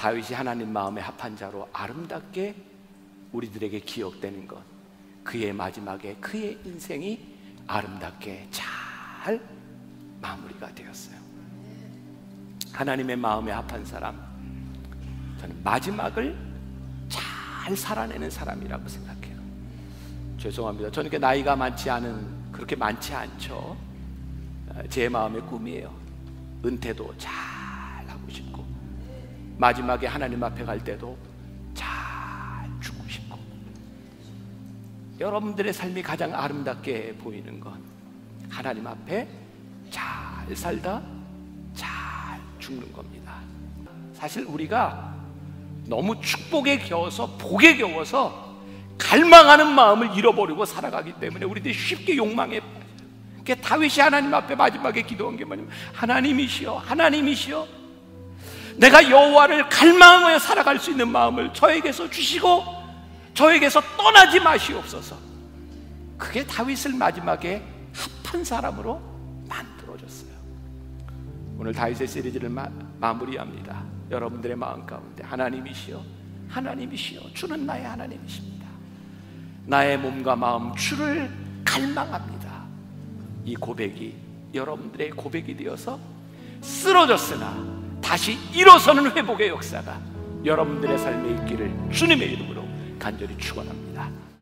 다윗이 하나님 마음에 합한 자로 아름답게 우리들에게 기억되는 것, 그의 마지막에 그의 인생이 아름답게 잘 마무리가 되었어요. 하나님의 마음에 합한 사람, 저는 마지막을 잘 살아내는 사람이라고 생각해요. 죄송합니다. 저는 그렇게 많지 않죠. 제 마음의 꿈이에요. 은퇴도 잘 하고 싶고, 마지막에 하나님 앞에 갈 때도 잘 죽고 싶고. 여러분들의 삶이 가장 아름답게 보이는 건 하나님 앞에 잘 살다 잘 죽는 겁니다. 사실 우리가 너무 축복에 겨워서, 복에 겨워서 갈망하는 마음을 잃어버리고 살아가기 때문에 우리들이 쉽게 욕망에 빠져요. 그러니까 다윗이 하나님 앞에 마지막에 기도한 게 뭐냐면, 하나님이시여, 하나님이시여, 내가 여호와를 갈망하며 살아갈 수 있는 마음을 저에게서 주시고 저에게서 떠나지 마시옵소서. 그게 다윗을 마지막에 합한 사람으로 만들어줬어요. 오늘 다윗의 시리즈를 마무리합니다. 여러분들의 마음 가운데 하나님이시여, 하나님이시여, 주는 나의 하나님이십니다. 나의 몸과 마음 주를 갈망합니다. 이 고백이 여러분들의 고백이 되어서 쓰러졌으나 다시 일어서는 회복의 역사가 여러분들의 삶에 있기를 주님의 이름으로 간절히 축원합니다.